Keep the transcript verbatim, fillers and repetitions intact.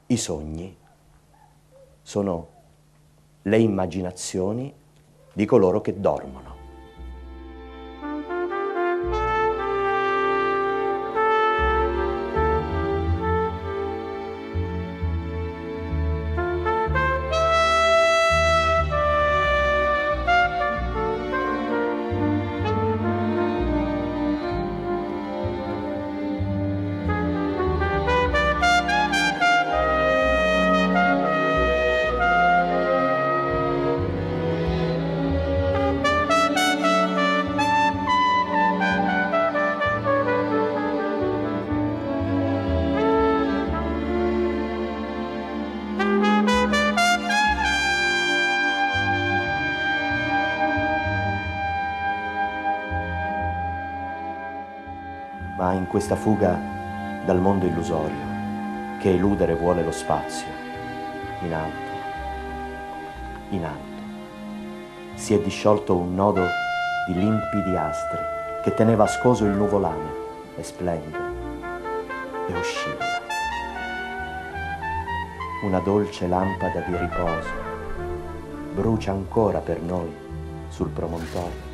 I sogni sono le immaginazioni di coloro che dormono. Ma in questa fuga dal mondo illusorio, che eludere vuole lo spazio, in alto, in alto, si è disciolto un nodo di limpidi astri che teneva ascoso il nuvolame e splende e oscilla. Una dolce lampada di riposo brucia ancora per noi sul promontorio.